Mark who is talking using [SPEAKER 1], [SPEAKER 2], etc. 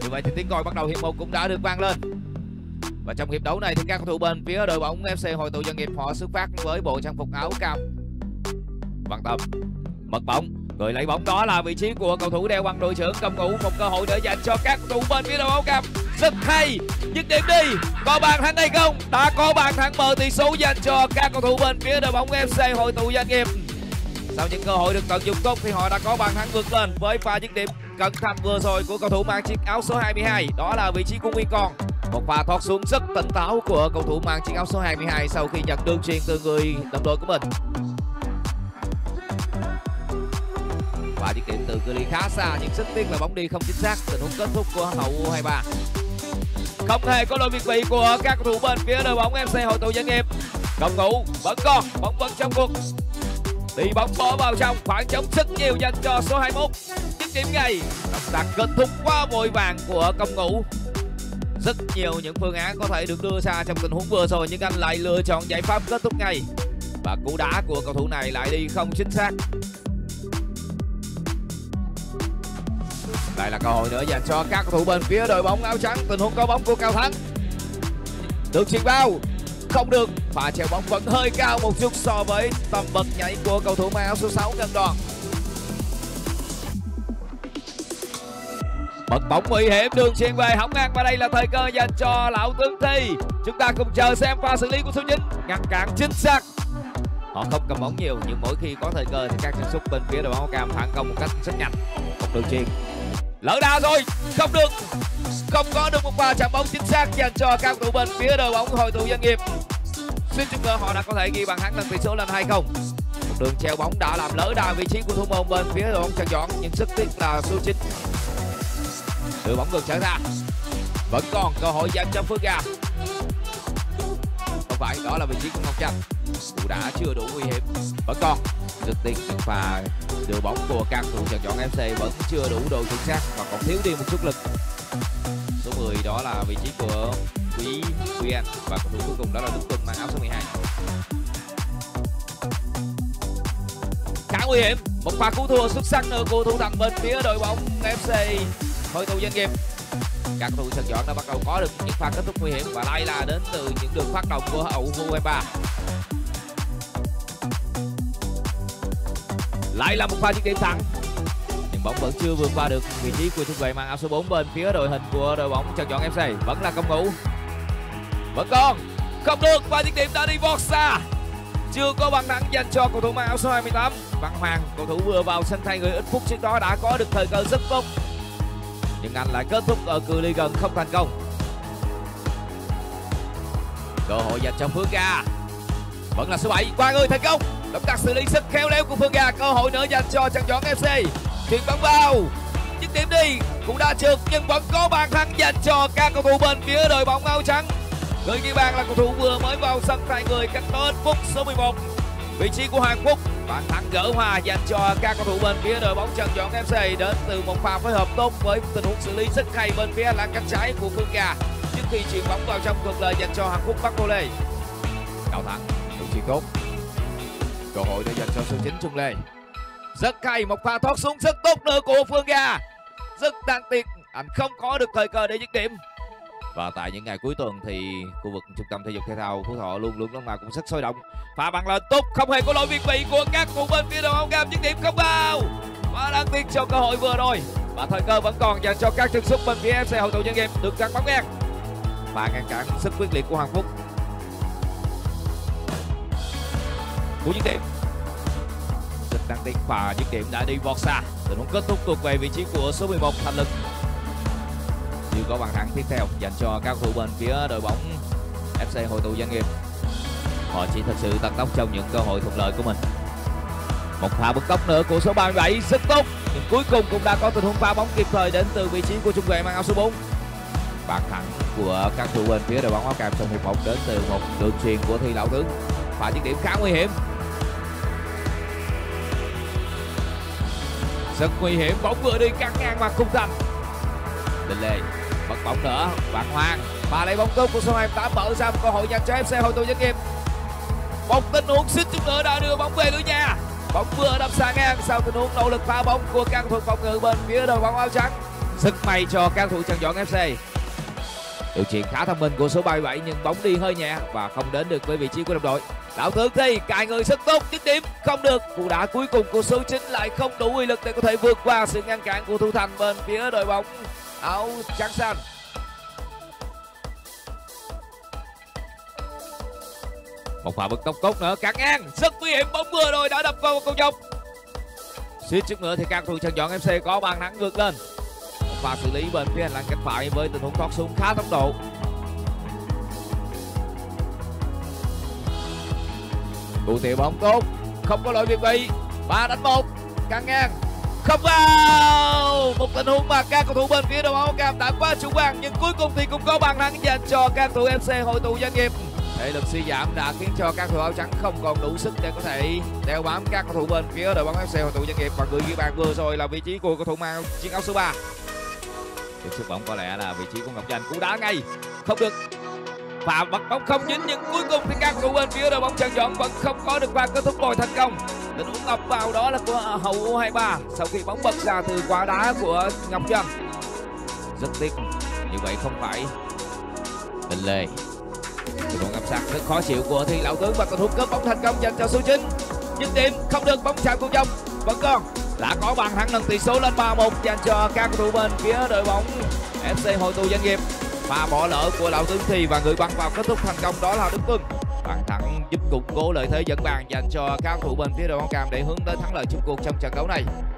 [SPEAKER 1] Như vậy thì tiếng còi bắt đầu hiệp 1 cũng đã được vang lên. Và trong hiệp đấu này thì các cầu thủ bên phía đội bóng FC Hội Tụ Dân Nghiệp họ xuất phát với bộ trang phục áo cam. Văn Tâm mất bóng, người lấy bóng đó là vị trí của cầu thủ đeo băng đội trưởng Công Ngũ. Một cơ hội nữa dành cho các cầu thủ bên phía đội bóng cam. Rất hay, dứt điểm đi, có bàn thắng hay không? Đã có bàn thắng mở tỷ số dành cho các cầu thủ bên phía đội bóng FC Hội Tụ Doanh Nghiệp. Sau những cơ hội được tận dụng tốt thì họ đã có bàn thắng vượt lên với pha dứt điểm cẩn thận vừa rồi của cầu thủ mang chiếc áo số 22, đó là vị trí của Nguyên Con. Một pha thoát xuống rất tỉnh táo của cầu thủ mang chiếc áo số 22 sau khi nhận đường chuyền từ người đồng đội của mình. Và dứt điểm từ cự ly khá xa nhưng rất tiếc là bóng đi không chính xác. Tình huống kết thúc của hậu U23. Không hề có lỗi việt vị của các cầu thủ bên phía đội bóng FC Hội Tụ Doanh Nghiệp. Công Ngũ vẫn còn bóng vẫn trong cuộc, đi bóng bỏ vào trong, khoảng trống rất nhiều dành cho số 21. Dứt điểm ngay, động tác kết thúc quá vội vàng của Công Ngũ. Rất nhiều những phương án có thể được đưa ra trong tình huống vừa rồi nhưng anh lại lựa chọn giải pháp kết thúc ngay. Và cú đá của cầu thủ này lại đi không chính xác. Đây là cơ hội nữa dành cho các cầu thủ bên phía đội bóng áo trắng. Tình huống có bóng của Cao Thắng, được chuyền bao không được, pha treo bóng vẫn hơi cao một chút so với tầm bật nhảy của cầu thủ mang áo số 6 Ngân Đoàn. Bật bóng nguy hiểm, đường chuyền về hỏng ngang và đây là thời cơ dành cho lão tướng Thi. Chúng ta cùng chờ xem pha xử lý của số 9, ngăn cản chính xác. Họ không cầm bóng nhiều nhưng mỗi khi có thời cơ thì các chân sút bên phía đội bóng cam phản công một cách rất nhanh. Một đường chuyền lỡ đà rồi, không được, không có được một pha chạm bóng chính xác dành cho các cầu thủ bên phía đội bóng Hội Tụ Doanh Nghiệp. Suýt chút nữa họ đã có thể ghi bàn thắng nâng tỷ số lên 2-0. Một đường treo bóng đã làm lỡ đà vị trí của thủ môn bên phía đội bóng Trần Doãn nhưng rất tiếc là số 9 đưa bóng ngược trở ra. Vẫn còn cơ hội dành cho Phương Gà. Không phải, đó là vị trí của Ngọc Tranh. Cú đá chưa đủ nguy hiểm. Vẫn còn rất tiếc những pha đưa bóng của các cầu thủ Trần Doãn FC vẫn chưa đủ độ chính xác và còn thiếu đi một chút lực. Số 10 đó là vị trí của Quý Anh và cầu thủ cuối cùng đó là Đức Tuân mang áo số 12. Khá nguy hiểm, một pha cứu thua xuất sắc nữa của thủ thành bên phía đội bóng FC Hội Tụ Doanh Nghiệp. Các cầu thủ Trần Doãn đã bắt đầu có được những pha kết thúc nguy hiểm và đây là đến từ những đường phát động của hậu U23. Lại là một pha dứt điểm thẳng nhưng bóng vẫn chưa vượt qua được vị trí của trung vệ mang áo số 4 bên phía đội hình của đội bóng Trần Doãn FC. Vẫn là Công Ngũ, vẫn còn không được, pha dứt điểm đã đi vọt xa, chưa có bàn thắng dành cho cầu thủ mang áo số 28 Văn Hoàng. Cầu thủ vừa vào sân thay người ít phút trước đó đã có được thời cơ rất tốt nhưng anh lại kết thúc ở cự ly gần không thành công. Cơ hội dành cho Phương Ga, vẫn là số 7 qua người thành công. Động tác xử lý rất khéo léo của Phương Ga. Cơ hội nữa dành cho Trần Doãn FC, chuyền bóng vào, dứt điểm đi, cũng đã trượt nhưng vẫn có bàn thắng dành cho các cầu thủ bên phía đội bóng áo trắng. Người ghi bàn là cầu thủ vừa mới vào sân thay người cách đó ít phút, số 11, vị trí của Hoàng Phúc. Bàn thắng gỡ hòa dành cho các cầu thủ bên phía đội bóng Trần Doãn FC đến từ một pha phối hợp tốt với tình huống xử lý rất hay bên phía lan cánh trái của Phương Ga trước khi chuyền bóng vào trong thuận lợi dành cho Hoàng Phúc bắt vô lê. Cao Thắng đường chuyền tốt, cơ hội để dành cho số 9 Trung Lê. Rất hay, một pha thoát xuống rất tốt nữa của Phương Ga. Rất đáng tiếc anh không có được thời cơ để dứt điểm. Và tại những ngày cuối tuần thì khu vực trung tâm thể dục thể thao Phú Thọ luôn lúc nào cũng rất sôi động. Pha bắn lên tốt, không hề có lỗi việt vị của các cầu thủ bên phía đội bóng cam, dứt điểm không vào. Và đáng tiếc cho cơ hội vừa rồi. Và thời cơ vẫn còn dành cho các chân sút bên phía FC Hội Tụ Doanh Nghiệp, được gắn bóng ngang. Và ngăn cản sức quyết liệt của Hoàng Phúc. Cú dứt điểm rất đáng tiếc và dứt điểm đã đi vọt xa. Tình huống kết thúc thuộc về vị trí của số 11 Thành Lực. Chưa có bàn thắng tiếp theo dành cho các cầu thủ bên phía đội bóng FC Hội Tụ Doanh Nghiệp. Họ chỉ thật sự tăng tốc trong những cơ hội thuận lợi của mình. Một pha bứt tốc nữa của số 37 rất tốt nhưng cuối cùng cũng đã có tình huống phá bóng kịp thời đến từ vị trí của trung vệ mang áo số 4. Bàn thắng của các cầu thủ bên phía đội bóng áo cam trong hiệp 1 đến từ một đường chuyền của Thi Lão Tướng. Pha dứt điểm khá nguy hiểm. Rất nguy hiểm, bóng vừa đi cắt ngang mặt khung thành. Đình Lê mất bóng nữa, Văn Hoàng và lấy bóng tốt của số 28 mở ra một cơ hội dành cho FC Hội Tụ Doanh Nghiệp. Một tình huống xích chút nữa đã đưa bóng về lưới nhà. Bóng vừa đập xa ngang sau tình huống nỗ lực phá bóng của các thủ phòng ngự bên phía đội bóng áo trắng. Sức may cho các thủ Trần Doãn FC. Điều chuyền khá thông minh của số 37 nhưng bóng đi hơi nhẹ và không đến được với vị trí của đồng đội. Lão Tướng thì cài người rất tốt, dứt điểm không được. Cú đá cuối cùng của số 9 lại không đủ uy lực để có thể vượt qua sự ngăn cản của thủ thành bên phía đội bóng áo trắng xanh. Một pha bật tốc cốt nữa, cản ngang rất nguy hiểm, bóng vừa rồi đã đập vào con dọc. Suýt chút nữa thì các thủ Trần Doãn FC có bàn thắng vượt lên. Một pha xử lý bên phía hành lang cánh phải với tình huống thoát xuống khá tốc độ. Cú tiểu bóng tốt, không có lỗi việc bị. 3-1, căng ngang, không vào. Một tình huống mà các cầu thủ bên phía đội bóng áo cam đã quá chủ quan nhưng cuối cùng thì cũng có bàn thắng dành cho các thủ FC Hội Tụ Doanh Nghiệp. Thể lực suy giảm đã khiến cho các thủ áo trắng không còn đủ sức để có thể đeo bám các cầu thủ bên phía đội bóng FC Hội Tụ Doanh Nghiệp, và người ghi bàn vừa rồi là vị trí của cầu thủ mang chiếc áo số 3. Tiếp sức bóng có lẽ là vị trí của Ngọc Danh, cú đá ngay không được và bật bóng không dính, nhưng cuối cùng thì các cầu thủ bên phía đội bóng Trần Doãn vẫn không có được pha kết thúc bồi thành công. Tình huống ập vào đó là của hậu U23 sau khi bóng bật ra từ quả đá của Ngọc Trâm. Rất tiếc như vậy không phải Bình Lê. Tình huống ập sát rất khó chịu của Thi Lão Tướng và tình huống cướp bóng thành công dành cho số 9. Dứt điểm không được, bóng chạm cùng dòng vẫn còn. Đã có bàn thắng nâng tỷ số lên 3-1 dành cho các cầu thủ bên phía đội bóng FC Hội Tụ Doanh Nghiệp. Pha bỏ lỡ của Lão Tướng Thì và người băng vào kết thúc thành công đó là Đức Tuân. Bàn thắng giúp củng cố lợi thế dẫn bàn dành cho các cầu thủ bên phía đội bóng cam để hướng đến thắng lợi chung cuộc trong trận đấu này.